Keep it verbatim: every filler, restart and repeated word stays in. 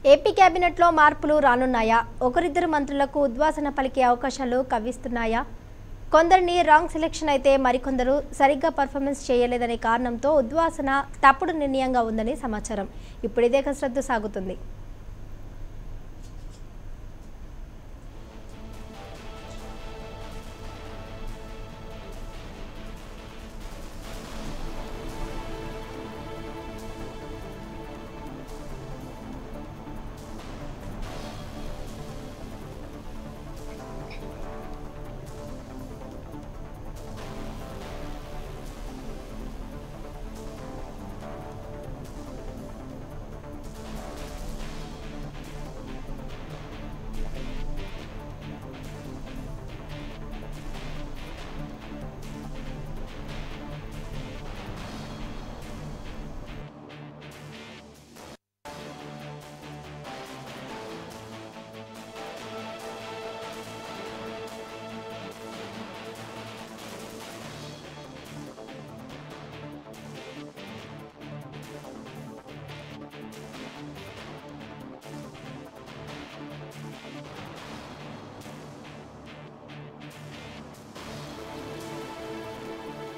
AP కేబినెట్లో మార్పులు రానున్నాయా? ఒకరిద్దరు మంత్రులకు ఉద్వాసన పలికే అవకాశాలు కవ్విస్తున్నాయా? కొందరిని రాంగ్ సెలెక్షన్ అయితే మరికొందరు సరిగ్గా పర్ఫార్మెన్స్ చేయలేదనే కారణంతో ఉద్వాసన తప్పుడు నిర్ణయంగా ఉందని సమాచారం. ఇప్పుడు ఇదే కసరత్తు సాగుతుంది.